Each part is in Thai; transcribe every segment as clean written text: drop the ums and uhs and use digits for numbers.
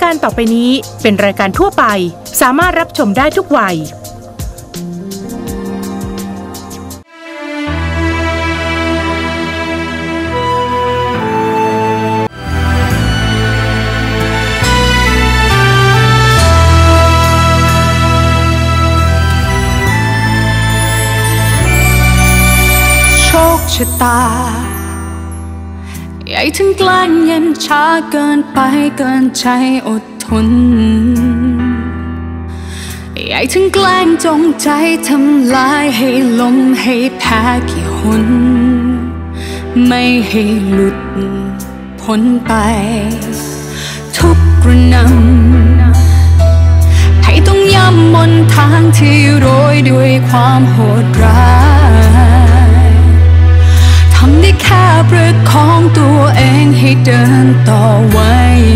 การต่อไปนี้เป็นรายการทั่วไปสามารถรับชมได้ทุกวัยโชคชะตาใหญ่ถึงแกล้งเย็นช้าเกินไปเกินใจอดทนใหญ่ถึงแกล้งจงใจทำลายให้ล้มให้แพ้กี่หนไม่ให้หลุดพ้นไปทุกกระนำให้ต้องย่ำบนทางที่โรยด้วยความโหดร้ายทำได้แค่ประคองตัวเองให้เดินต่อไว้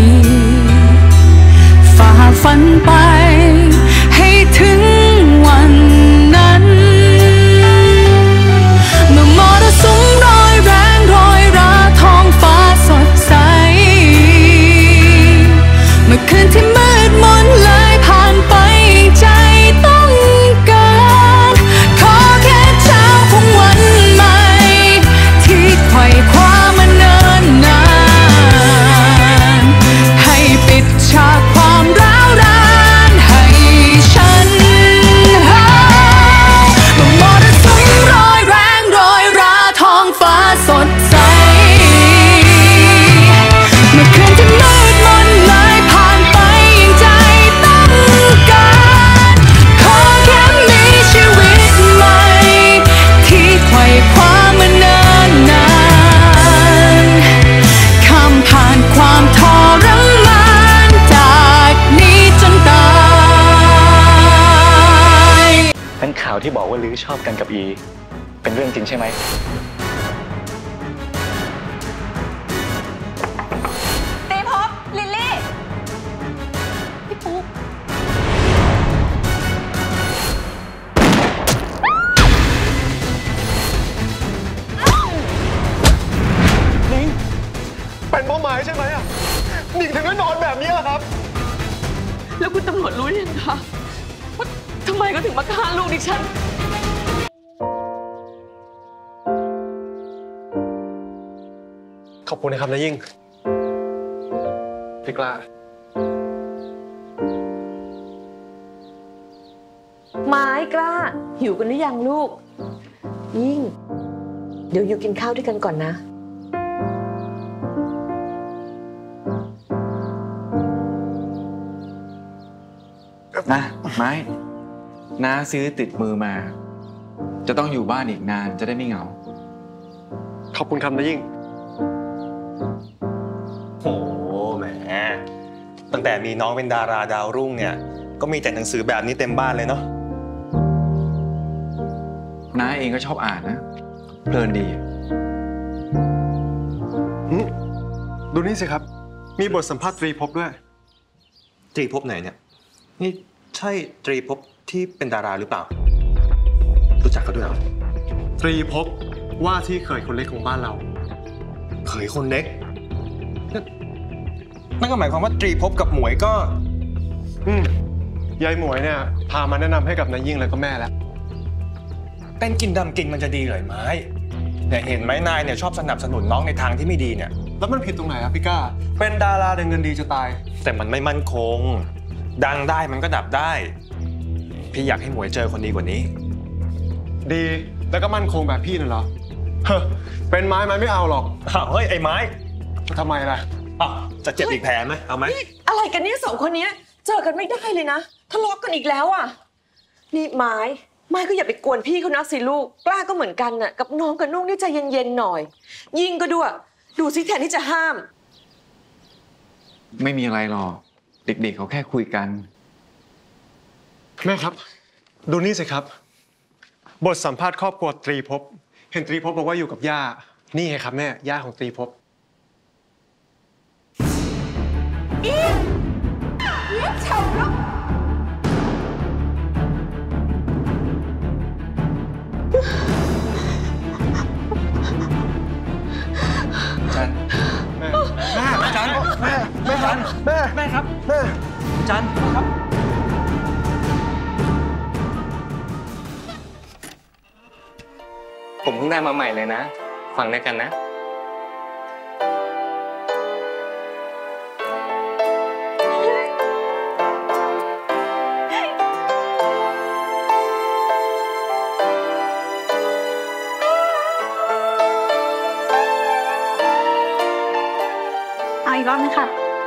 ฝ่าฟันไปให้ถึงวันนั้นเมื่อมรสุมร้อยแรงโรยราท้องฟ้าสดใสเมื่อคืนที่มืดมนเลยผ่านไปใจต้องการขอแค่เช้าของวันใหม่ที่ไขว่คว้ามานานนานให้ปิดฉากความร้าวรานให้ฉันเมื่อมรสุมร้อยแรงโรยราท้องฟ้าสดใสเมื่อคืนที่มืดมนเลยผ่านไปอย่างใจต้องการขอแค่มีชีวิตใหม่ที่ไขว่คว้ามานานนานข้ามผ่านความทรมานจากนี้จนตายงั้นข่าวที่บอกว่าลือชอบกันกับอีเป็นเรื่องจริงใช่ไหมตีพบลิลลี่พี่ปุ๊กนิ่งเป็นเป้าหมายใช่ไหมอ่ะนิ่งถึงได้นอนแบบนี้ครับแล้วคุณตำรวจรู้ยังคะว่าทำไมเขาถึงมาฆ่าลูกดิฉันขอบคุณนะครับนายยิ่งพี่กล้าไม้กล้าหิวกันหรือยังลูกยิ่งเดี๋ยวอยู่กินข้าวด้วยกันก่อนนะนะไม้น้าซื้อติดมือมาจะต้องอยู่บ้านอีกนานจะได้ไม่เหงาขอบคุณครับนายยิ่งโอ้แหมตั้งแต่มีน้องเป็นดาราดาวรุ่งเนี่ยก็มีแต่หนังสือแบบนี้เต็มบ้านเลยเนาะน้าเองก็ชอบอ่านนะเพลินดีดูนี่สิครับมีบทสัมภาษณ์ตรีภพด้วยตรีภพไหนเนี่ยนี่ใช่ตรีภพที่เป็นดาราหรือเปล่ารู้จักเขาด้วยเหรอตรีภพว่าที่เขยคนเล็กของบ้านเราเขยคนเล็กนั่นก็หมายความว่าตรีภพกับหมวยก็ยายหมวยเนี่ยพามาแนะนำให้กับนายยิ่งแล้วก็แม่แล้วเป็นกินดำกินมันจะดีเลยไหมเนี่ยเห็นไหมนายเนี่ยชอบสนับสนุนน้องในทางที่ไม่ดีเนี่ยแล้วมันผิดตรงไหนอะพี่ก้าเป็นดาราได้เงินดีจะตายแต่มันไม่มั่นคงดังได้มันก็ดับได้พี่อยากให้หมวยเจอคนดีกว่านี้ดีแล้วก็มั่นคงแบบพี่น่ะเหรอเป็นไม้ไม่เอาหรอกเฮ้ยไอ้ไม้ทำไมล่ะจะเจ็บอีกแผลไหมเอาไหมอะไรกันเนี่ยสองคนนี้เจอกันไม่ได้เลยนะทะเลาะกันอีกแล้วอ่ะนี่ไม้ก็อย่าไปกวนพี่เขานะสิลูกกล้าก็เหมือนกันน่ะกับน้องกับนุ่งนี่ใจเย็นๆหน่อยยิ่งก็ด้วยดูสิแทนที่จะห้ามไม่มีอะไรหรอกเด็กๆเขาแค่คุยกันแม่ครับดูนี่สิครับบทสัมภาษณ์ครอบครัวตรีภพเห็นตรีภพบอกว่าอยู่กับย่านี่ไงครับแม่ย่าของตรีภพเฉาแล้วจันแม่จันแม่จันแม่ครับแม่จันครับผมเพิ่งได้มาใหม่เลยนะ ฟังด้วยกันนะเอาอีกรอบนึงค่ะ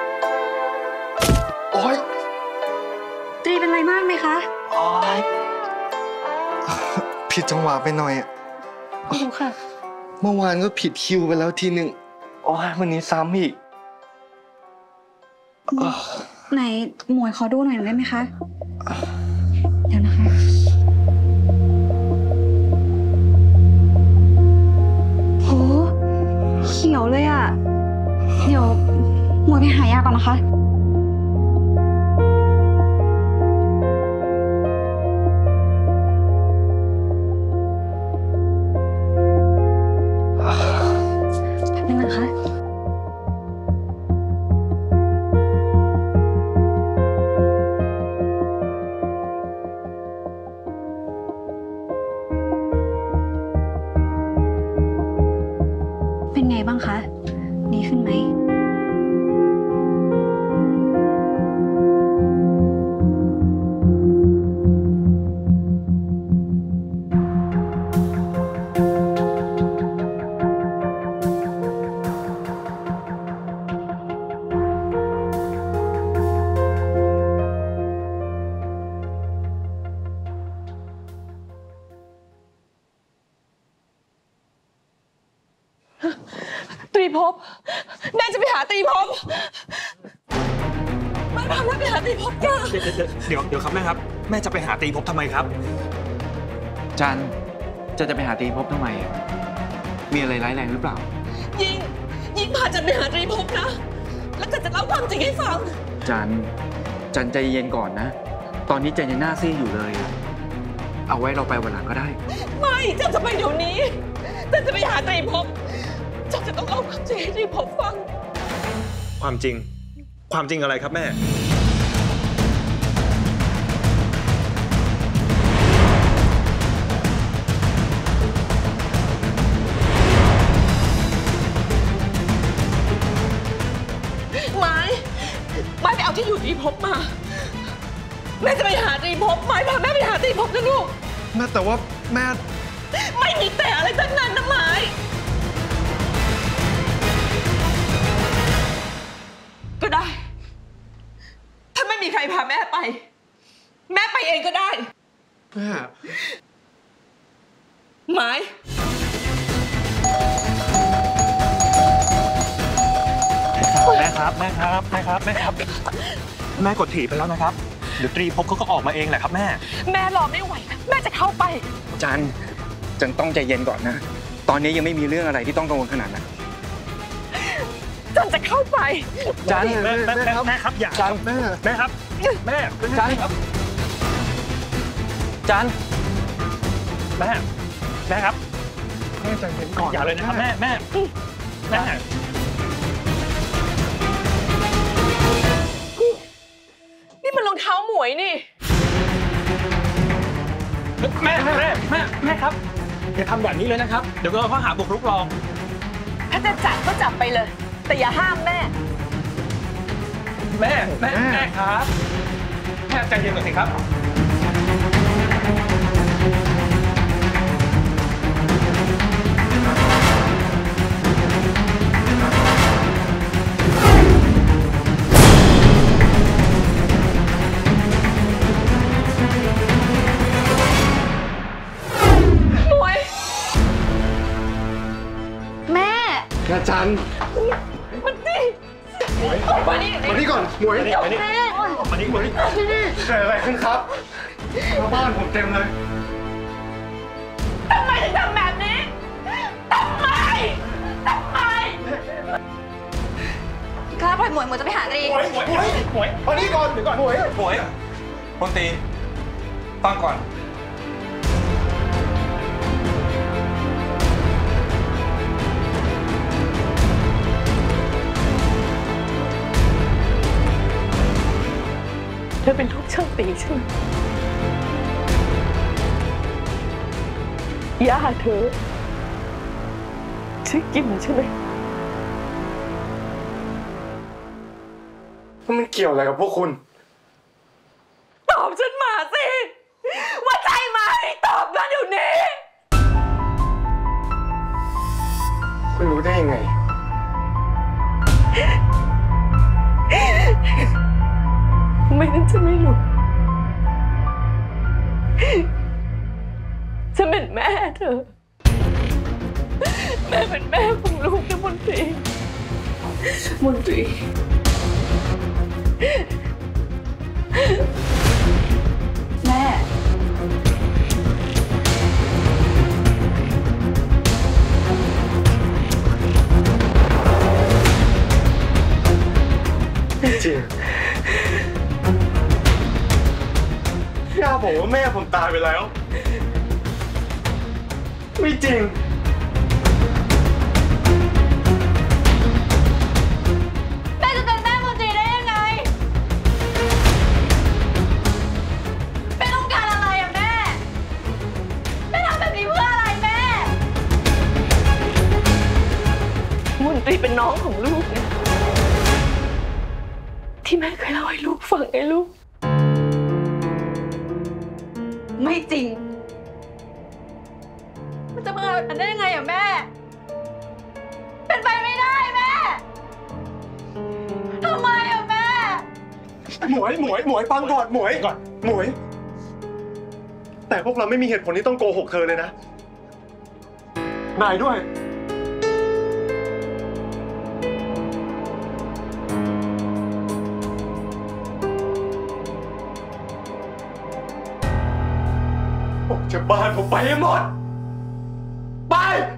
โอ๊ยตรีเป็นไรมากไหมคะโอ๊ยผิดจังหวะไปหน่อยอะดูค่ะเมื่อวานก็ผิดคิวไปแล้วทีหนึ่งโอ๊ยวันนี้ซ้ำอีกไหนหมวยขอดูหน่อยได้ไหมคะ เดี๋ยวนะคะ โห เขียวเลยอ่ะ เดี๋ยวหมวยไปหายาก่อนนะคะ แป๊บนึงนะคะ เป็นไงบ้างคะ ดีขึ้นไหมตรีภพแม่จะไปหาตรีภพแม่พาแม่ไปหาตรีภพจ้าเดี๋ยวครับแม่ครับแม่จะไปหาตรีภพทำไมครับจันจะไปหาตรีภพทำไมอะมีอะไรร้ายแรงหรือเปล่ายิงพาจันไปหาตรีภพนะ แล้วจันจะเล่าความจริงให้ฟังจันใจเย็นก่อนนะ ตอนนี้จันยังหน้าซีดอยู่เลยอะเอาไว้เราไปวันหลังก็ได้ไม่จันจะไปเดี๋ยวนี้จันจะไปหาตรีภพจันจะต้องเล่าความจริงให้ตรีภพฟังความจริงอะไรครับแม่ไม้ไปเอาที่อยู่ตรีภพมา แม่จะไปหาตรีภพไม้พาแม่ไปหาตรีภพนะลูกแม่แต่ว่าแม่ไม่มีแต่อะไรทั้งนั้นนะไม้ก็ได้ ถ้าไม่มีใครพาแม่ไป แม่ไปเองก็ได้แม่ไม้แม่ครับแม่กดถีบไปแล้วนะครับเดี๋ยวตรีภพเขาก็ออกมาเองแหละครับแม่แม่รอไม่ไหวนะแม่จะเข้าไปจันต้องใจเย็นก่อนนะ ตอนนี้ยังไม่มีเรื่องอะไรที่ต้องกังวลขนาดนั้นจันจะเข้าไปจันแม่ครับอย่าจันแม่ครับแม่จันครับจันแม่ครับแม่ใจเย็นก่อนอย่าเลยนะครับแม่นี่มันรองเท้าหมวยนี่แม่ครับอย่าทำแบบนี้เลยนะครับเดี๋ยวก็ข้อหาบุกรุกรองถ้าจะจับก็จับไปเลย แต่อย่าห้ามแม่แม่ครับแม่ใจเย็นก่อนสิครับหมวยแม่แม่จันมันนี่มานี่มานี่ก่อนหมวยมานี่เกิดอะไรขึ้นครับชาวบ้านผมเต็มเลยทำไมถึงทำแบบนี้ทำไมกล้าปล่อยหมวยหมวยจะไปหาตรีหมวยมานี่ก่อนเดี๋ยวก่อนหมวยพลตรีฟังก่อนธอเป็นลูกช่างตีใช่ไหมย่าเธอชื่อกิมใช่ไหมมันเกี่ยวอะไรกับพวกคุณตอบฉันมาสิ ว่าใช่ไหมตอบมาเดี๋ยวนี้คุณรู้ได้ยังไงไม่นั้นฉันไม่รู้ ฉันเป็นแม่เธอ แม่เป็นแม่ของลูกนะมนตรีมนตรีแม่จริงย่าบอกว่าแม่ผมตายไปแล้ว ไม่จริงแม่จะเป็นแม่มนตรีได้ยังไงแม่ต้องการอะไรอะแม่แม่ทำแบบนี้เพื่ออะไรแม่มนตรีเป็นน้องของลูกนะที่แม่เคยเล่าให้ลูกฟังไงลูกไม่จริงมันจะมาเอาอันได้ยังไงอะแม่เป็นไปไม่ได้แม่ทำไมอะแม่หมวยฟังก่อนหมวย แต่พวกเราไม่มีเหตุผลที่ต้องโกหกเธอเลยนะ นายด้วย ออกจากบ้านผมไปให้หมด ไป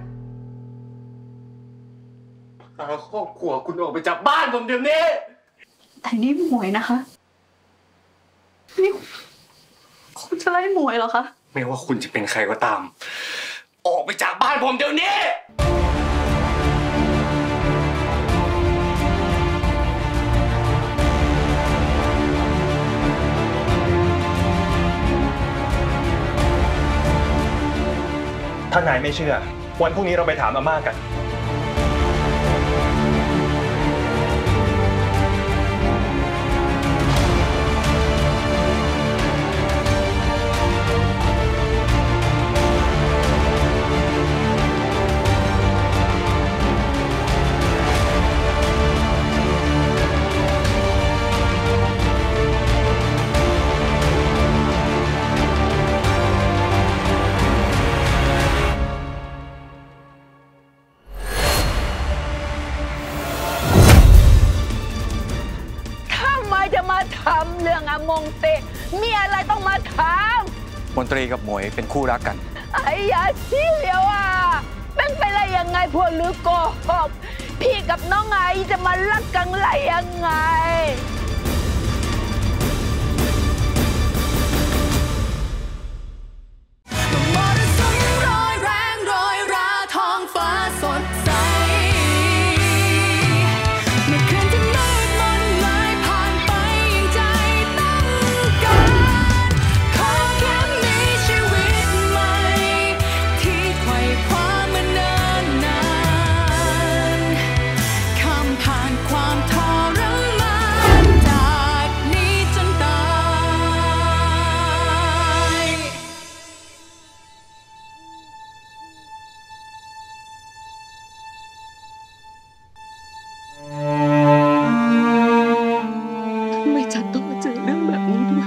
พาครอบครัวคุณออกไปจากบ้านผมเดี๋ยวนี้แต่นี่หมวยนะคะนี่คุณจะไล่หมวยเหรอคะไม่ว่าคุณจะเป็นใครก็ตาม ออกไปจากบ้านผมเดี๋ยวนี้ถ้านายไม่เชื่อ วันพรุ่งนี้เราไปถามอาม่ากันทำเรื่องอมงเตะมีอะไรต้องมาถามมนตรีกับหมวยเป็นคู่รักกันไอ้ยาชี้เหลียวอ่ะเป็นไปได้ยังไงพวกลือโกหกพี่กับน้องไอจะมารักกันไรยังไงมรสุมโรยแรงโรยราท้องฟ้าสดใสเมื่อคืนที่มืดมนเลยผ่านไปอย่างใจต้องการขอแค่มีชีวิตใหม่ที่ไขว่คว้ามาเนิ่นนานข้ามผ่านความทรมานจากนี้จนตายทำไมฉันต้องมาเจอเรื่องแบบนี้ด้วย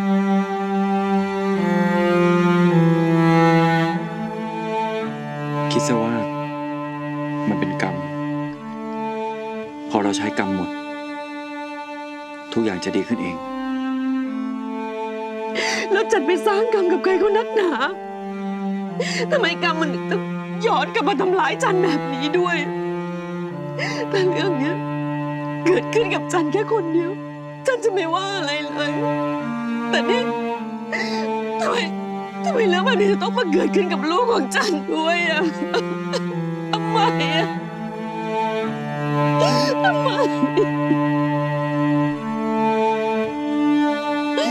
คิดซะว่ามันเป็นกรรม พอเราใช้กรรมหมด ทุกอย่างจะดีขึ้นเองแล้วฉันไปสร้างกรรมกับใครเขานักหนาทำไมกรรมมันถึงต้องย้อนกลับมาทำร้ายฉันแบบนี้ด้วย แต่เรื่องเนี้ยเกิดขึ้นกับฉันแค่คนเดียว ฉันจะไม่ว่าอะไรเลย แต่นี่ทำไมเรื่องแบบนี้จะต้องมาเกิดขึ้นกับลูกของฉันด้วยอะทำไมอะทำไม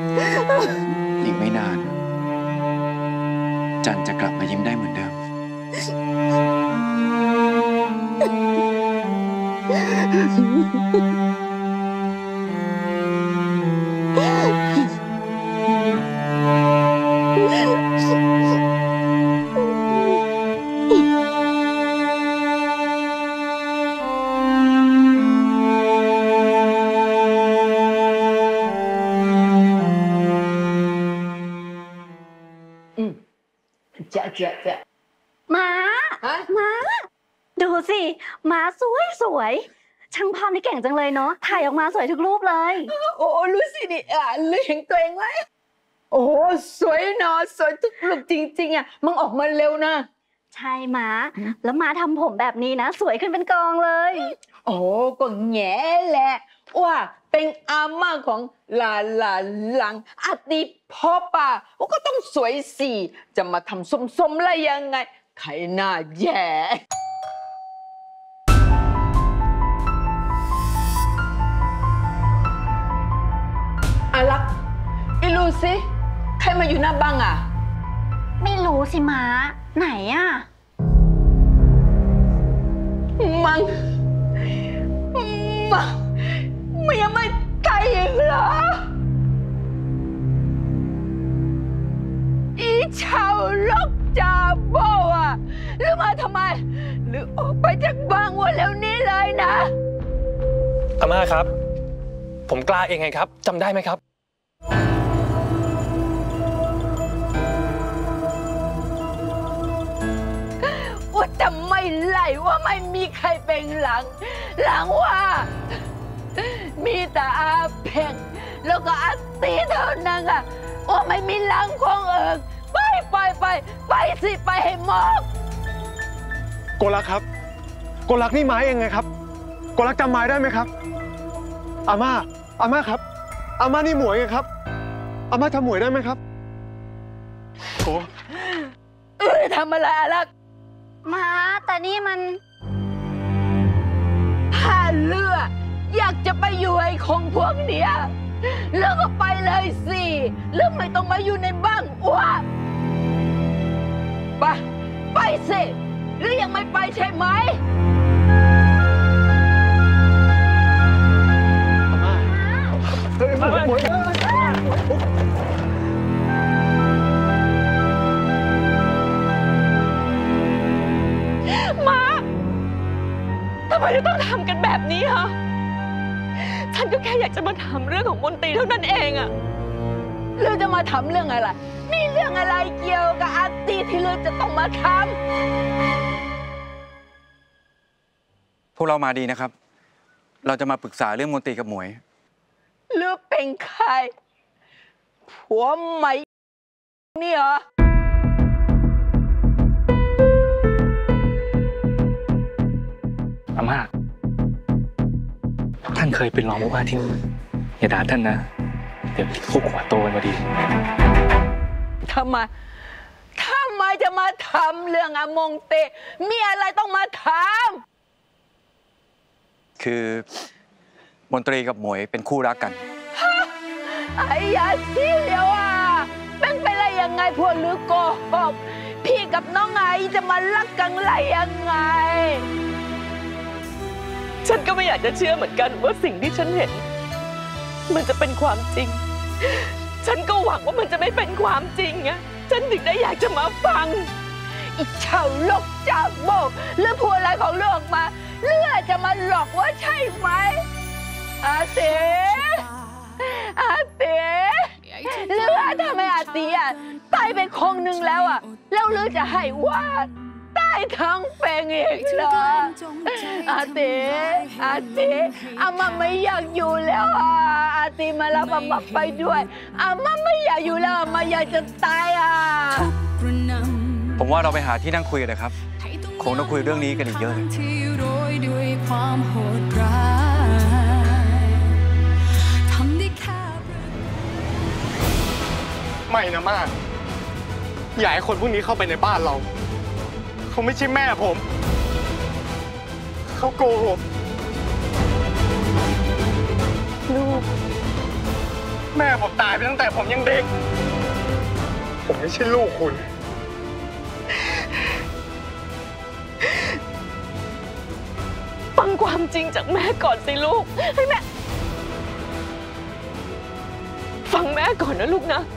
อีกไม่นาน จันจะกลับมายิ้มได้เหมือนเดิมม้าดูสิม้าสวยช่างภาพนี่เก่งจังเลยเนาะถ่ายออกมาสวยทุกรูปเลยโอ้รู้สินี่ลือเห็นตัวเองไหมโอ้สวยเนาะสวยทุกรูปจริงๆมึงออกมาเร็วนะใช่ม้าแล้วม้าทำผมแบบนี้นะสวยขึ้นเป็นกองเลยโอ้ก็แง่แหละว่าเป็นอาม่าของหลังอาติพอป่ะว่าก็ต้องสวยสิจะมาทำส้มๆอะไรยังไงใครหน้าแย่ลักอีลูสิใครมาอยู่หน้าบ้างไม่รู้สิม้าไหนมันยังไม่ตายอีกเหรออีชาวลกจาโบหรือมาทำไมหรือออกไปจากบ้านวันแล้วนี้เลยนะอาม่าครับผมกล้าเองไงครับจำได้ไหมครับว่าจะไม่ไล่ว่าไม่มีใครเป็นหลังว่ามีแต่อาเพ่งแล้วก็อาตีเท่านั้นว่าไม่มีหลังของไปสิไปให้หมดโกลักครับโกลักนี่ไม้เองไงครับโกลักจำไม้ได้ไหมครับอาม่าครับอาม่านี่หมวยไงครับอาม่าทำหมวยได้ไหมครับโกทำอะไรลักม้าแต่นี่มันถ้าเลืออยากจะไปอยู่ไอ้ของพวกเนี้ยเลือกก็ไปเลยสิเลือกไม่ต้องมาอยู่ในบ้านไปสิหรือยังไม่ไปใช่ไหมมาทำไมเราต้องทำกันแบบนี้ฮะฉันก็แค่อยากจะมาถามเรื่องของมนตรีเท่านั้นเองเรื่องจะมาทำเรื่องอะไรมีเรื่องอะไรเกี่ยวกับอาตีที่เรื่องจะต้องมาทำพวกเรามาดีนะครับเราจะมาปรึกษาเรื่องมนตรีกับหมวยเลือกเป็นใครผัวใหม่นี่เหรออาม่าท่านเคยเป็นรองผู้ว่าที่นี่อย่าด่าท่านนะเดี๋ยวติดคุกหัวโตกันพอดีทำไมจะมาทำเรื่องมงเตมีอะไรต้องมาทำคือมนตรีกับหมวยเป็นคู่รักกันไอ้ยาซีเดียวเป็นไปอะไรยังไงพวกลือโกหกพี่กับน้องไอจะมารักกันไรยังไงฉันก็ไม่อยากจะเชื่อเหมือนกันว่าสิ่งที่ฉันเห็นมันจะเป็นความจริงฉันก็หวังว่ามันจะไม่เป็นความจริงฉันถึงได้อยากจะมาฟังอีชาวโลกจ่าโบเรื่องพูดอะไรของเรื่องมาเรื่องจะมาหลอกว่าใช่ไหมอาเต๋เรื่องทำไมอาเต๋ตายไปคงหนึ่งแล้วแล้วเรื่องจะให้ว่าตายทั้งเป็นอีกเหรออาเต๋อาม่าไม่อยากอยู่แล้วอาเต๋มารับอาม่าไปด้วยอาม่าไม่อยากอยู่แล้วอาม่าอยากจะตายผมว่าเราไปหาที่นั่งคุยกันเลยครับคงต้องคุยเรื่องนี้กันอีกเยอะเลยไม่นะม่าอย่าให้คนพวกนี้เข้าไปในบ้านเราเขาไม่ใช่แม่ผมเขาโกหกแม่ผมตายไปตั้งแต่ผมยังเด็กผมไม่ใช่ลูกคุณฟังความจริงจากแม่ก่อนสิลูกให้แม่ฟังแม่ก่อนนะลูกนะ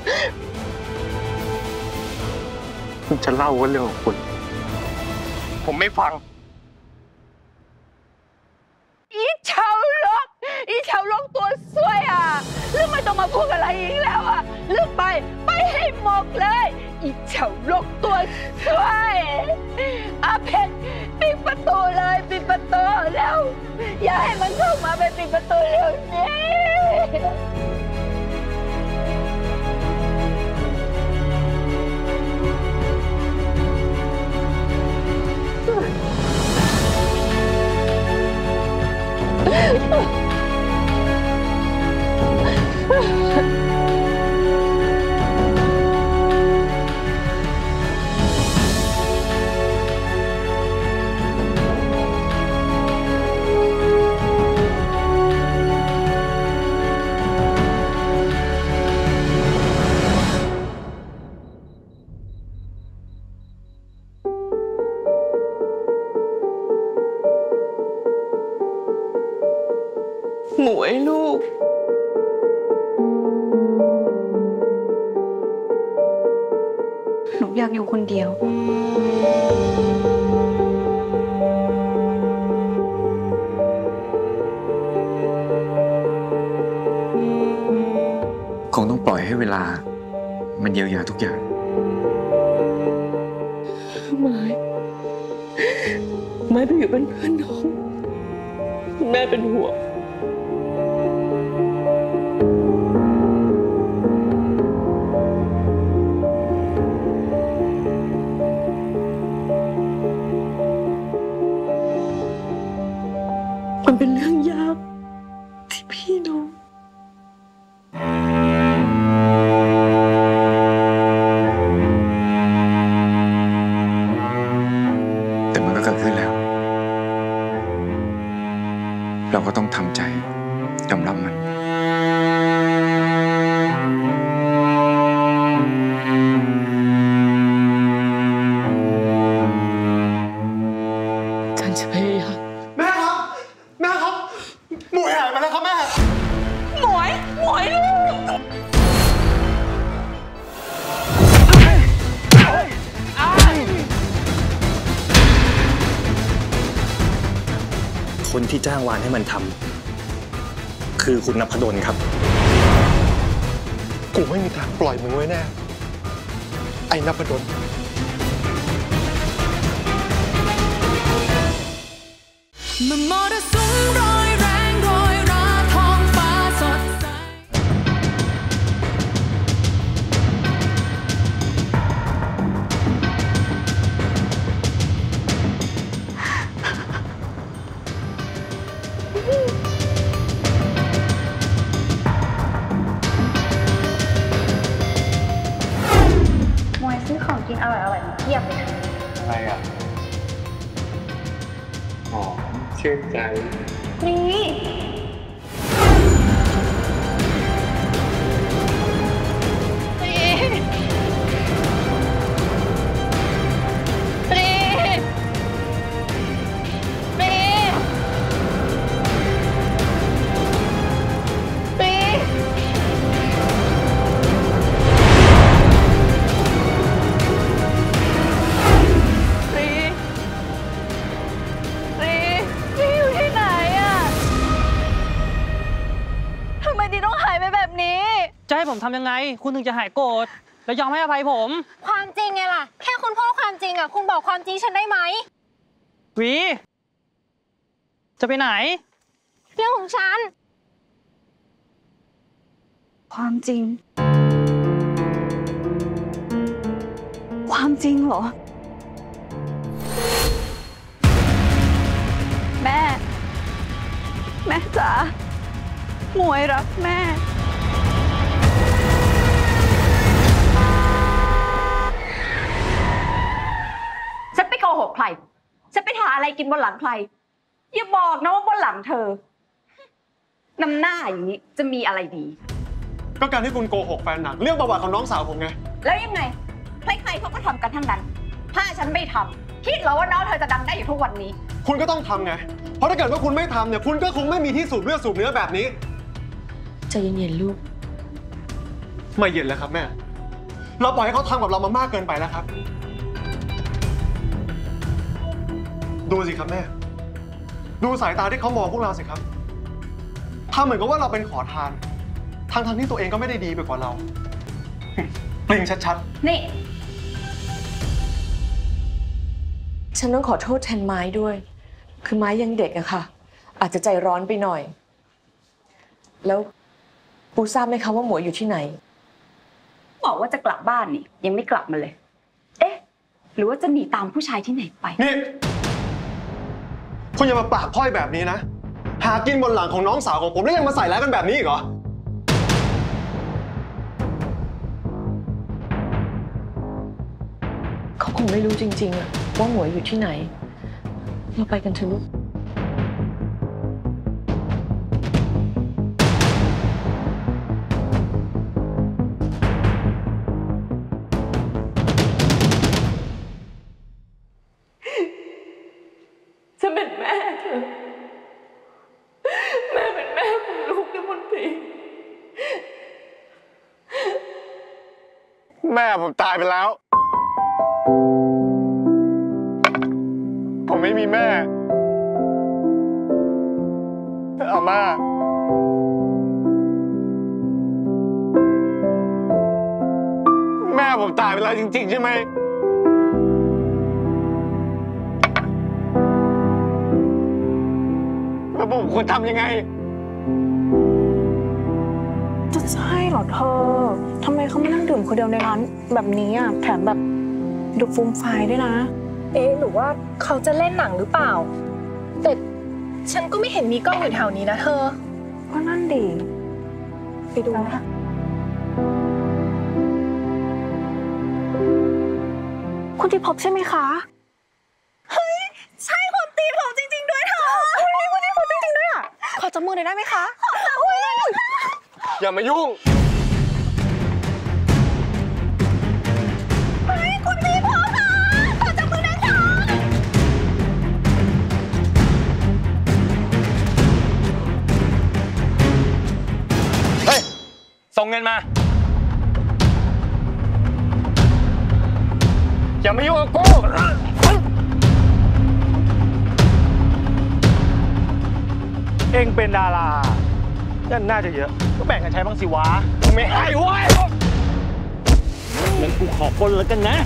คุณจะเล่าว่าเรื่องของคุณผมไม่ฟังอีเฉาลกตัวซวยอ่ะลืมไม่ต้องมาพูดอะไรอีกแล้วอ่ะลืมไปให้หมดเลยอีเฉาลกตัวซวยอาเพชรปิดประตูเลยปิดประตูแล้วอย่าให้มันเข้ามาไปปิดประตูเร็วนี้หมวยลูกหนูอยากอยู่คนเดียวคงต้องปล่อยให้เวลามันเยียวยาทุกอย่างไม้ไปอยู่เป็นเพื่อนน้องแม่เป็นห่วงมันเป็นเรื่องยากที่พี่น้องแต่มันก็เกิดขึ้นแล้ว เราก็ต้องทำใจยอมรับมันฉันจะพยายามแม่ครับแม่ครับหมวยหายไปแล้วครับแม่หมวยลูกคนที่จ้างวานให้มันทำคือคุณนพดลครับกูไม่มีทางปล่อยมึงไว้แน่ไอ้นพดลเมื่อมรสุมโรยแรงโรยราท้องฟ้าสดใสมวยซื้อของกินอร่อยๆมาเทียบเลยค่ะอะไรอ่ะหอมชื่นใจนี่จะให้ผมทำยังไงคุณถึงจะหายโกรธและยอมให้อภัยผมความจริงไงล่ะแค่คุณพูดความจริงอ่ะคุณบอกความจริงฉันได้ไหมวีจะไปไหนเรื่องของฉัน ความจริง ความจริงเหรอ แม่ แม่จ๋าหมวยรักแม่ฉันไปโกหกใครฉันไปหาอะไรกินบนหลังใครอย่าบอกนะว่าบนหลังเธอนำหน้าอย่างนี้จะมีอะไรดีก็การที่คุณโกหกแฟนหนังเรื่องประวัติของน้องสาวผมไงแล้วยังไงใครๆเขาก็ทำกันทั้งนั้นถ้าฉันไม่ทำคิดเหรอว่าน้องเธอจะดังได้อยู่ทุกวันนี้คุณก็ต้องทำไงเพราะถ้าเกิดว่าคุณไม่ทำเนี่ยคุณก็คงไม่มีที่สูบเลือดสูบเนื้อแบบนี้ใจเย็นๆลูกไม่เย็นแล้วครับแม่เราปล่อยให้เขาทำกับเรามามากเกินไปแล้วครับดูสิครับแม่ดูสายตาที่เขามองพวกเราสิครับทำเหมือนกับว่าเราเป็นขอทานทั้งที่ตัวเองก็ไม่ได้ดีไปกว่าเราปลิงชัดๆนี่ฉันต้องขอโทษแทนไม้ด้วยคือไม้ยังเด็กอะค่ะอาจจะใจร้อนไปหน่อยแล้วปูทราบไหมคะว่าหมวยอยู่ที่ไหนบอกว่าจะกลับบ้านนี่ยังไม่กลับมาเลยเอ๊ะหรือว่าจะหนีตามผู้ชายที่ไหนไปนี่คุณอย่ามาปากพ้อยแบบนี้นะหากินบนหลังของน้องสาวของผมแล้วยังมาใส่ร้ายกันแบบนี้อีกเหรอเขาคงไม่รู้จริงๆอะว่าหมวยอยู่ที่ไหนเราไปกันเถอะลูกฉันเป็นแม่เธอแม่เป็นแม่ของลูกนะมนตรีแม่ผมตายไปแล้วผมไม่มีแม่อาม่าแม่ผมตายไปแล้วจริงๆใช่ไหมแล้วผมควรทำยังไงจะใช่เหรอเธอทำไมเขามานั่งดื่มคนเดียวในร้านแบบนี้อ่ะแถมแบบดูฟูมไฟด้วยนะหรือว่าเขาจะเล่นหนังหรือเปล่าแต่ฉันก็ไม่เห็นมีกล้องอยู่แถวนี้นะเธอก็นั่นดิไปดูนะคุณที่พบใช่ไหมคะเฮ้ยใช่คนตีผมจริงๆด้วยเธอคุณที่พบจริงๆด้วยอ่ะขอจับมือหน่อยได้ไหมคะขอจับมือหน่อยนะคะอย่ามายุ่งคุณตีผมค่ะขอจับมือหน่อยค่ะเฮ้ยส่งเงินมาอย่ามายุ่งกับกูเองเป็นดาราเงินน่าจะเยอะก็แบ่งกันใช้บ้างสิวะไม่ให้เว้ยงั้นกูขอคนแล้วกันนะ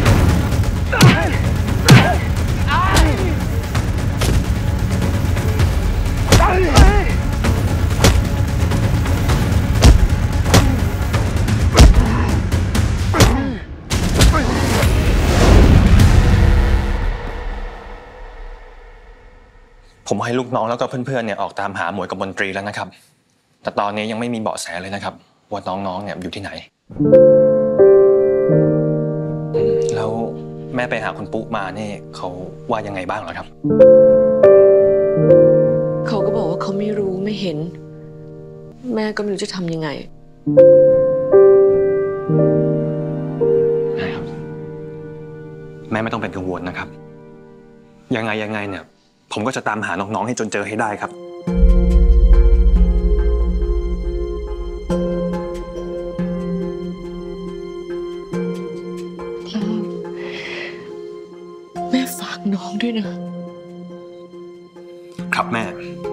ผมให้ลูกน้องแล้วก็เพื่อนๆเนี่ยออกตามหาหมวยกับมนตรีแล้วนะครับแต่ตอนนี้ยังไม่มีเบาะแสเลยนะครับว่าน้องๆเนี่ยอยู่ที่ไหนแล้วแม่ไปหาคุณปุ๊มานี่เขาว่ายังไงบ้างเหรอครับเขาก็บอกว่าเขาไม่รู้ไม่เห็นแม่ก็ไม่รู้จะทำยังไงครับแม่ไม่ต้องเป็นกังวลนะครับยังไงเนี่ยผมก็จะตามหาน้องๆให้จนเจอให้ได้ครับแม่ฝากน้องด้วยนะครับแม่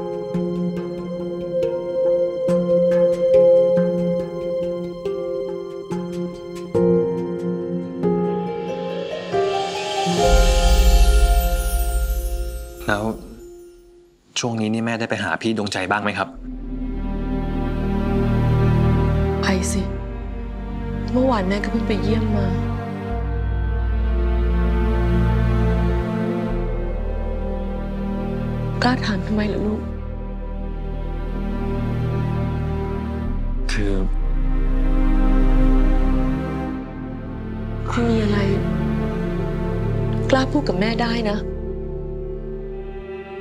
แล้วช่วงนี้นี่แม่ได้ไปหาพี่ดวงใจบ้างไหมครับไปสิเมื่อวานแม่ก็เพิ่งไปเยี่ยมมากล้าถามทำไมล่ะลูกคือคุณมีอะไรกล้าพูดกับแม่ได้นะ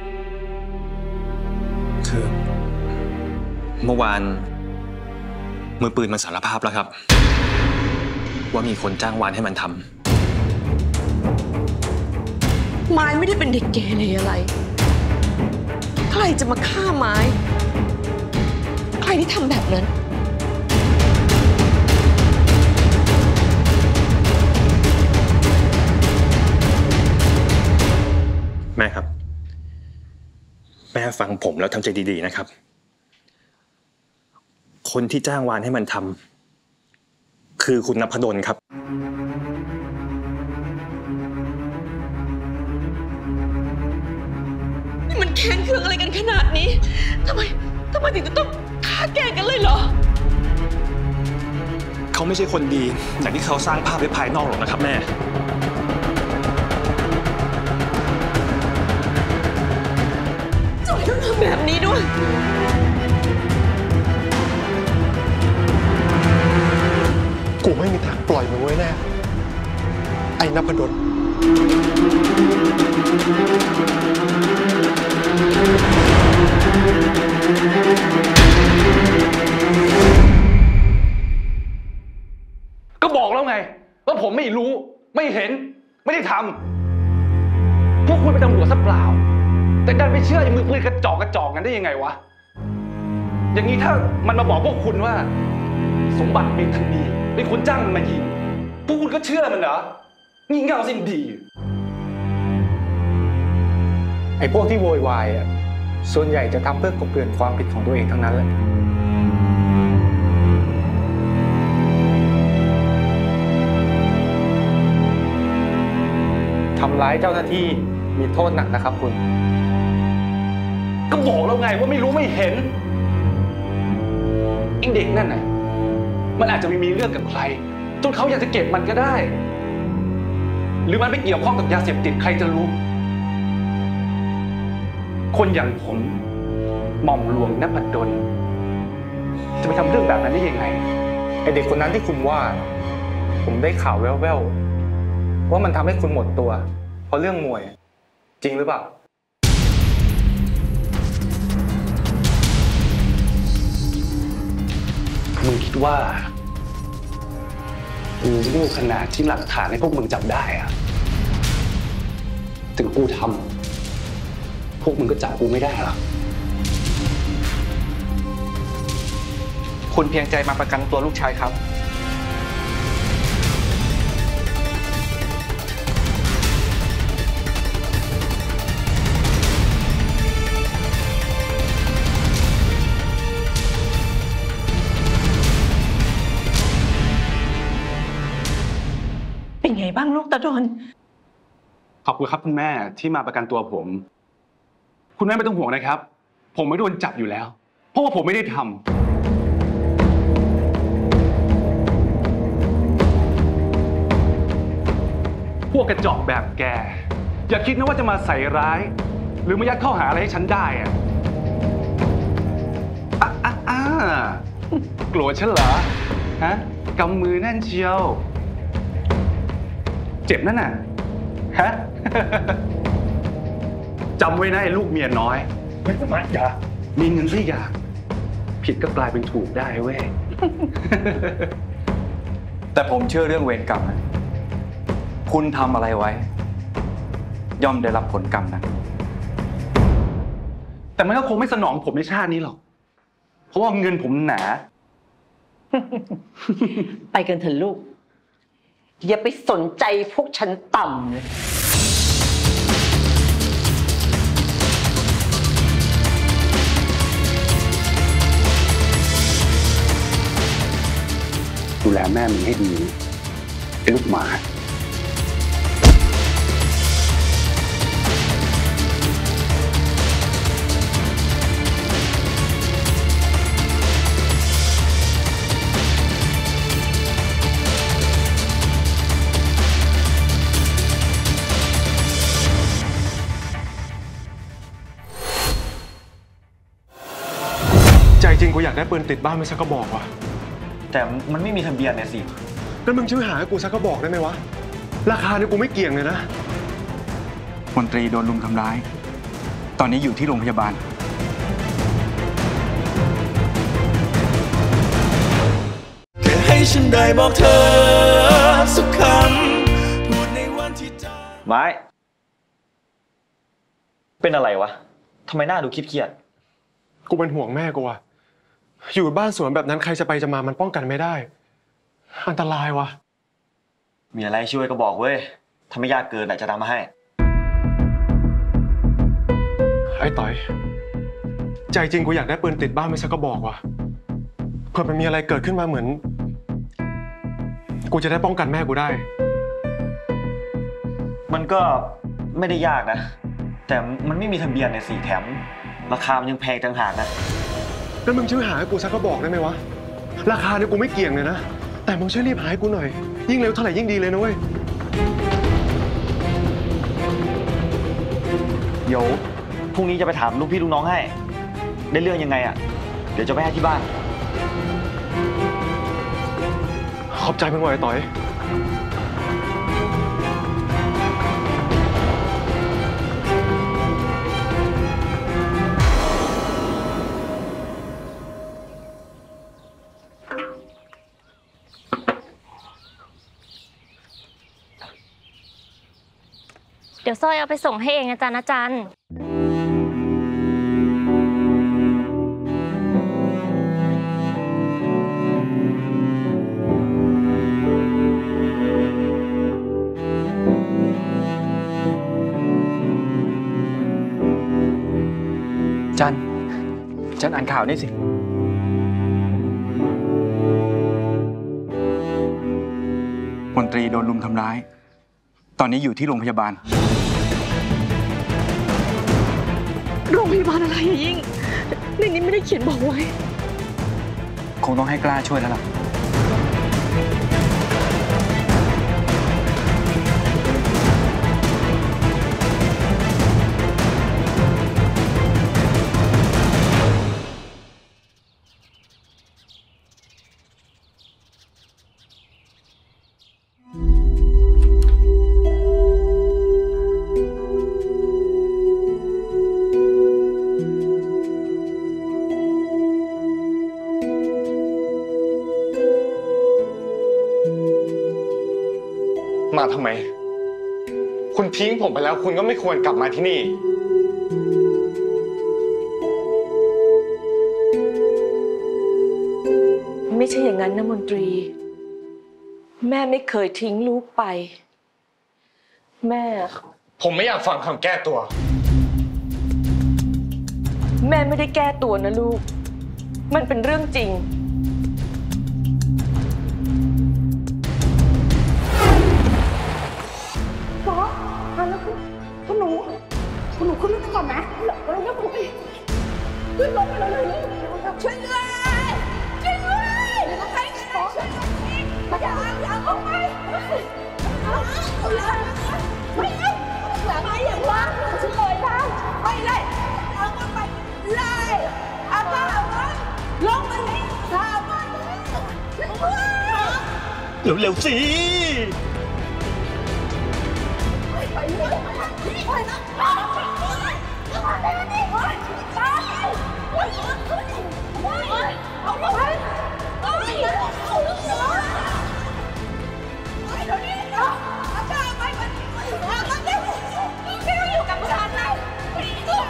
คือเมื่อวานมือปืนมันสารภาพแล้วครับ ว่ามีคนจ้างวานให้มันทำไม้ไม่ได้เป็นเด็กเกเรอะไร ใครจะมาฆ่าไม้ ใครที่ทำแบบนั้นแม่ครับ แม่ฟังผมแล้วทำใจดีๆนะครับ คนที่จ้างวานให้มันทำคือคุณนพดลครับนี่มันแค้นเคืองอะไรกันขนาดนี้ทำไมถึงจะต้องฆ่าแกล้งกันเลยเหรอเขาไม่ใช่คนดีอย่างที่เขาสร้างภาพไว้ภายนอกหรอกนะครับแม่ทำไมต้องทำแบบนี้ด้วยกูไม่มีทางปล่อยมึงไว้แน่ ไอ้นพดลก็บอกแล้วไงว่าผมไม่รู้ไม่เห็นไม่ได้ทำพวกคุณเป็นตำรวจซะเปล่าแต่ดันไปเชื่อไอ้มือปืนกระจอกกันได้ยังไงวะอย่างนี้ถ้ามันมาบอกพวกคุณว่าสมบัติเป็นทันดีเป็นคนจ้างมันมายิงพวกคุณก็เชื่อมันเหรองี่เง่าสิ้นดีไอ้พวกที่โวยวายอ่ะส่วนใหญ่จะทำเพื่อกลบเกลื่อนความผิดของตัวเองทั้งนั้นแหละทำร้ายเจ้าหน้าที่มีโทษหนักนะครับคุณก็บอกแล้วไงว่าไม่รู้ไม่เห็นไอ้เด็กนั่นน่ะมันอาจจะไม่มีเรื่องกับใครจนเขาอยากจะเก็บมันก็ได้หรือมันไปเกี่ยวข้องกับยาเสพติดใครจะรู้คนอย่างผมหม่อมหลวงนพดลจะไปทำเรื่องแบบนั้นได้ยังไงไอเด็กคนนั้นที่คุณว่าผมได้ข่าวแว่วๆว่ามันทำให้คุณหมดตัวเพราะเรื่องมวยจริงหรือเปล่ามึงคิดว่ากูโง่ขนาดที่หลักฐานให้พวกมึงจับได้อะถึงกูทำพวกมึงก็จับกูไม่ได้หรอกคุณเพียงใจมาประกันตัวลูกชายครับเป็นไงบ้างลูกตาดอนขอบคุณครับคุณแม่ที่มาประกันตัวผม คุณแม่ไม่ต้องห่วงนะครับผมไม่โดนจับอยู่แล้วเพราะว่าผมไม่ได้ทำพวกกระจอกแบบแกอย่าคิดนะว่าจะมาใส่ร้ายหรือมายัดข้อหาอะไรให้ฉันได้อะโกรธฉันเหรอฮะกำมือแน่นเชียวเจ็บนั่นน่ะฮะ จำไว้นะไอ้ลูกเมียน้อยไม่สมัครอย่ามีเงินสักอย่างผิดก็กลายเป็นถูกได้เว้ยแต่ผมเชื่อเรื่องเวรกรรมนะคุณทำอะไรไว้ย่อมได้รับผลกรรมนะแต่มันก็คงไม่สนองผมในชาตินี้หรอกเพราะว่าเงินผมหนาไปกันเถอะลูกอย่าไปสนใจพวกฉันต่ำเลยดูแลแม่มึงให้ดีไอ้ลูกหมาใจจริงกูอยากได้ปืนติดบ้านไม่สักกระบอกว่ะแต่มันไม่มีทะเบียนเนี่ยสิแล้วมึงช่วยหาให้กูสักกระบอกได้ไหมวะราคาเนี่ยกูไม่เกี่ยงเลยนะมนตรีโดนลุมทำร้ายตอนนี้อยู่ที่โรงพยาบาลฉันได้บอกเธอสักคำพูดในวันที่เจอไม้เป็นอะไรวะทำไมหน้าดูเครียดกูเป็นห่วงแม่กูอะอยู่บ้านสวนแบบนั้นใครจะไปจะมามันป้องกันไม่ได้อันตรายวะมีอะไรช่วยก็บอกเว้ยถ้าไม่ยากเกินจะทำมาให้ไอ้ต่อยใจจริงกูอยากได้ปืนติดบ้านไม่สักกระบอกว่ะเผื่อมันมีอะไรเกิดขึ้นมาเหมือนกูจะได้ป้องกันแม่กูได้มันก็ไม่ได้ยากนะแต่มันไม่มีทะเบียนใน4แถมราคามันยังแพงต่างหากนะแล้วมึงช่วยหาให้กูสักกระบอกได้ไหมวะราคาเนี่ยกูไม่เกี่ยงเลยนะแต่มึงช่วยรีบหาให้กูหน่อยยิ่งเร็วเท่าไหร่ยิ่งดีเลยนะเว้ยเดี๋ยวพรุ่งนี้จะไปถามลูกพี่ลูกน้องให้ได้เรื่องยังไงอ่ะเดี๋ยวจะไปให้ที่บ้านขอบใจมึงไว้ต่อยเดี๋ยวสร้อยเอาไปส่งให้เองนะจ๊ะนะจันจันอ่านข่าวนี่สิมนตรีโดนรุมทำร้ายตอนนี้อยู่ที่โรงพยาบาลโรงพยาบาลอะไรยิ่งในนี้ไม่ได้เขียนบอกไว้คงต้องให้กล้าช่วยแล้วล่ะมาทำไมคุณทิ้งผมไปแล้วคุณก็ไม่ควรกลับมาที่นี่ไม่ใช่อย่างนั้นนะมนตรีแม่ไม่เคยทิ้งลูกไปแม่ผมไม่อยากฟังคำแก้ตัวแม่ไม่ได้แก้ตัวนะลูกมันเป็นเรื่องจริงคุณหนูขึ้นรถก่อนนะเราเรียกผมขึ้นรถไปเลยช่วยด้วยช่วยด้วยใครขอช่วยอย่าเอาไปไม่อย่างว่าช่วยเลยนะไปเลยเอาไปเลยเอาไปลงมาเลยเอาไปเร็วๆสิไปเลยไปนะมาเลยนี่ไปเอาไปเอาไปเดี๋ยวนี้เนาะอาจารย์ไปมันไม่ต้องอยู่กับฉันนะไป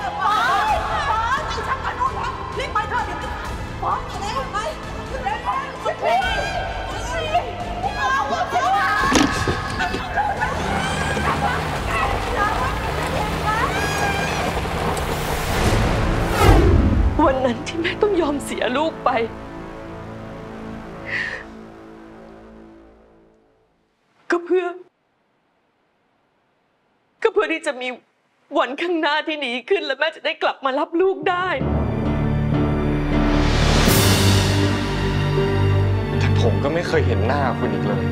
ชักกันนู่นนะรีบไปเถอะเดี๋ยวจะฟ้องอะไรไปเร็วๆสุดที่วันนั้นที่แม่ต้องยอมเสียลูกไปก็เพื่อที่จะมีวันข้างหน้าที่ดีขึ้นและแม่จะได้กลับมารับลูกได้แต่ผมก็ไม่เคยเห็นหน้าคุณอีกเลย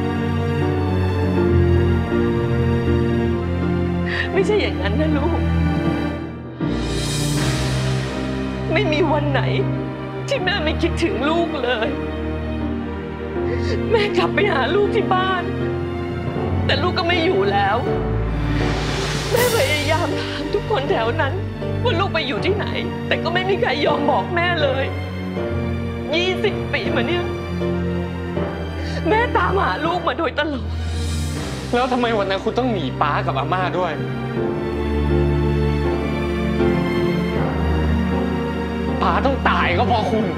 ไม่ใช่อย่างนั้นนะลูกไม่มีวันไหนที่แม่ไม่คิดถึงลูกเลยแม่กลับไปหาลูกที่บ้านแต่ลูกก็ไม่อยู่แล้วแม่พยายามถามทุกคนแถวนั้นว่าลูกไปอยู่ที่ไหนแต่ก็ไม่มีใครยอมบอกแม่เลย20 ปีมาเนี่ยแม่ตามหาลูกมาโดยตลอดแล้วทำไมวันนั้นคุณต้องหนีป้ากับอาม่าด้วยป้าต้องตายก็เพราะคุณ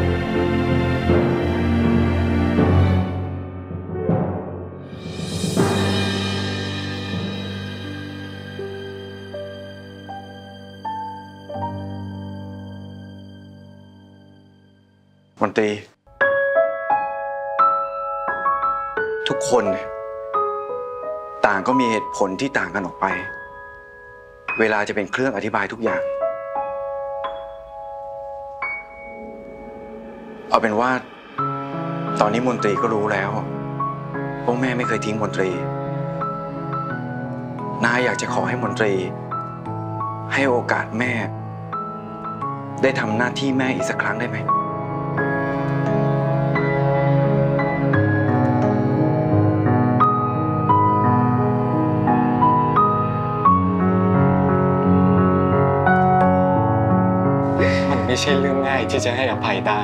มนตรีทุกคนต่างก็มีเหตุผลที่ต่างกันออกไปเวลาจะเป็นเครื่องอธิบายทุกอย่างเอาเป็นว่าตอนนี้มนตรีก็รู้แล้วว่าแม่ไม่เคยทิ้งมนตรีน้าอยากจะขอให้มนตรีให้โอกาสแม่ได้ทำหน้าที่แม่อีกสักครั้งได้ไหมไม่ใช่เรื่องง่ายที่จะให้อภัยได้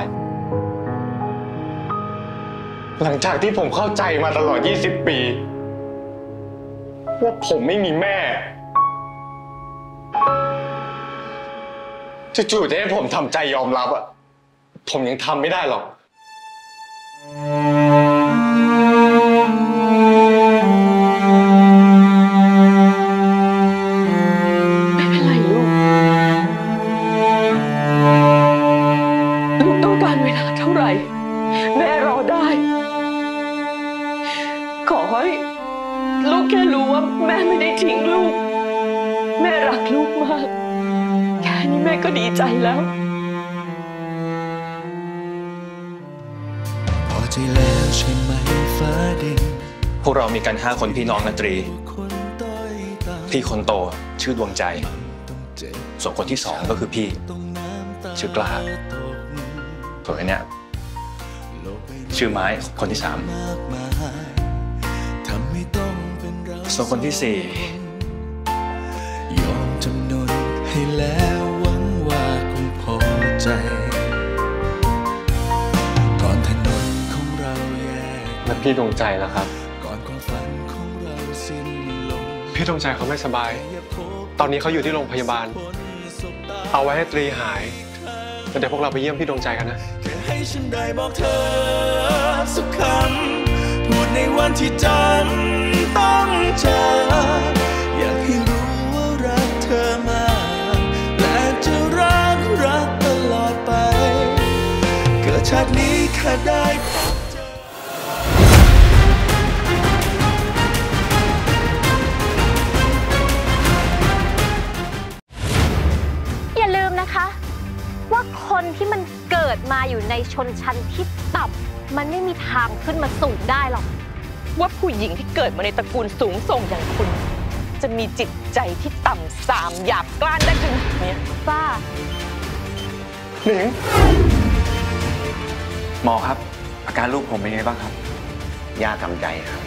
หลังจากที่ผมเข้าใจมาตลอด20 ปีว่าผมไม่มีแม่จู่ๆจะให้ผมทำใจยอมรับผมยังทำไม่ได้หรอกไม่เป็นไรลูกต้องการเวลาเท่าไหร่แม่รอได้ขอให้ลูกแค่รู้ว่าแม่ไม่ได้ทิ้งลูกแม่รักลูกมากแค่นี้แม่ก็ดีใจแล้วพอใจแล้วใช่ไหมฟ้าดินพวกเรามีกัน5 คนพี่น้องนะตรีพี่คนโตชื่อดวงใจส่วนคนที่2ก็คือพี่ชื่อกล้าส่วนอันเนี้ยชื่อไม้คนที่3ส่วนคนที่4 ยอมจำนนให้แล้วหวังว่าคงพอใจก่อนถนนของเราแยกแล้วพี่ดวงใจล่ะครับก่อนความฝันของเราสิ้นลงพี่ดวงใจเขาไม่สบายตอนนี้เขาอยู่ที่โรงพยาบาลเอาไว้ให้ตรีหายแล้วเดี๋ยวพวกเราไปเยี่ยมพี่ดวงใจกันนะให้ฉันได้บอกเธอสักคำพูดในวันที่จำต้องเจออยากให้รู้ว่ารักเธอมากและจะรักตลอดไปเกิดชาตินี้แค่ได้พบเจออย่าลืมนะคะว่าคนที่มันเกิดมาอยู่ในชนชั้นที่ต่ำมันไม่มีทางขึ้นมาสูงได้หรอกว่าผู้หญิงที่เกิดมาในตระกูลสูงส่งอย่างคุณจะมีจิตใจที่ต่ำทรามหยาบกร้านได้ขนาดนี้ป้าหนิงหมอครับอาการลูกผมเป็นไงบ้างครับย่ากำใจครับ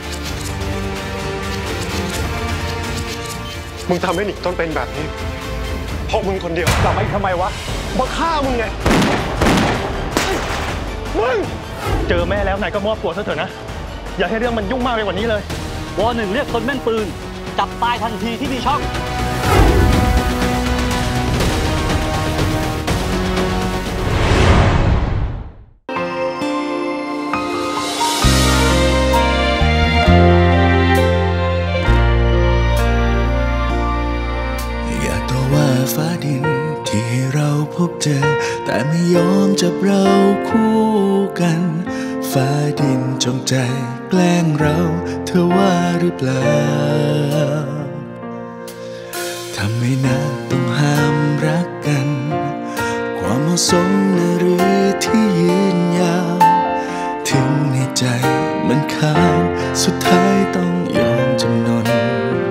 มึงทำให้หนิงต้องเป็นแบบนี้เพราะมึงคนเดียวกลับมาทำไมวะมาฆ่ามึงไงมึงเจอแม่แล้วนายก็มอบตัวซะเถอะนะอย่าให้เรื่องมันยุ่งมากไปกว่านี้เลยว.1เรียกคนแม่นปืนจับตายทันทีที่มีช่องอยากต่อว่าฟ้าดินที่ให้เราพบเจอแต่ไม่ยอมจับเราคู่กันฟ้าดินจงใจแกล้งเราเธอว่าหรือเปล่าทำให้นานต้องห้ามรักกันความเหมาะสมหรือที่ยืนยาวถึงในใจมันค้างสุดท้ายต้องยอมจำนน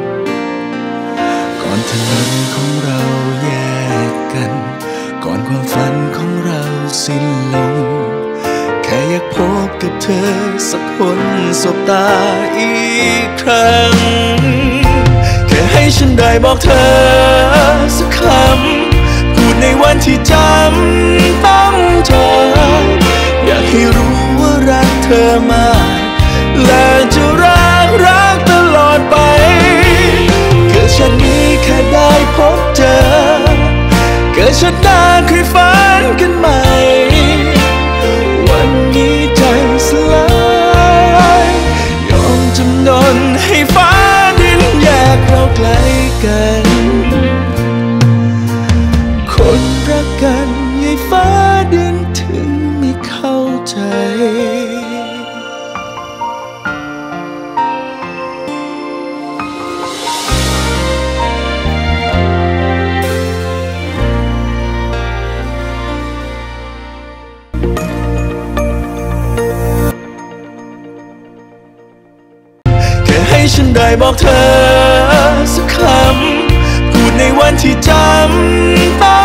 ก่อนถนนของเราแยกกันก่อนความฝันของเราสิ้นลงแค่อยากพบกับเธอสักคนสบตาอีกครั้งแค่ให้ฉันได้บอกเธอสักคำพูดในวันที่จำต้องเจออยากให้รู้ว่ารักเธอมากและจะรักตลอดไปเกิดชาตินี้แค่ได้พบเจอเกิดชาติหน้าเคยฝันกันใหม่วันนี้ใจสลายยอมจำนนให้ฟ้าดินแยกเราไกลกันคนรักกันให้ฟ้าดินถึงไม่เข้าใจให้ฉันได้บอกเธอสักคำพูดในวันที่จำต้อง